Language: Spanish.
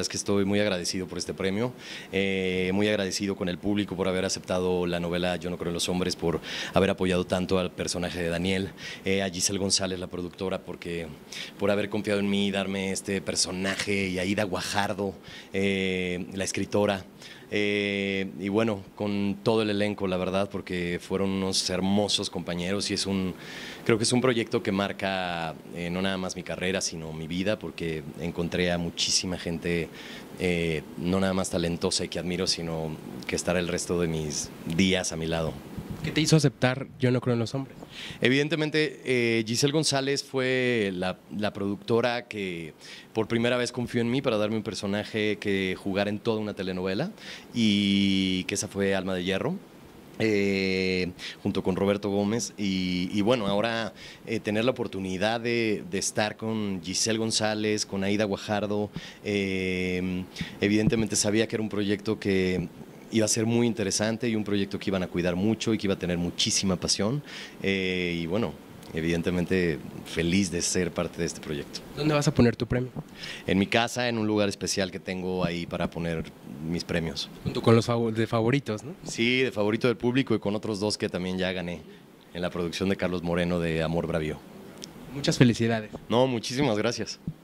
Es que estoy muy agradecido por este premio, muy agradecido con el público por haber aceptado la novela Yo no creo en los hombres, por haber apoyado tanto al personaje de Daniel, a Giselle González, la productora, por haber confiado en mí y darme este personaje, y a Aida Guajardo, la escritora. Y bueno, con todo el elenco, la verdad, porque fueron unos hermosos compañeros y creo que es un proyecto que marca no nada más mi carrera, sino mi vida, porque encontré a muchísima gente, no nada más talentosa y que admiro, sino que estará el resto de mis días a mi lado. ¿Qué te hizo aceptar Yo no creo en los hombres? Evidentemente, Giselle González fue la productora que por primera vez confió en mí para darme un personaje que jugara en toda una telenovela, y que esa fue Alma de Hierro. Junto con Roberto Gómez, y bueno, ahora tener la oportunidad de estar con Giselle González, con Aida Guajardo, evidentemente sabía que era un proyecto que iba a ser muy interesante y un proyecto que iban a cuidar mucho y que iba a tener muchísima pasión, y bueno, evidentemente feliz de ser parte de este proyecto. ¿Dónde vas a poner tu premio? En mi casa, en un lugar especial que tengo ahí para poner mis premios. Junto con los de favoritos, ¿no? Sí, de favorito del público, y con otros dos que también ya gané en la producción de Carlos Moreno de Amor Bravío. Muchas felicidades. No, muchísimas gracias.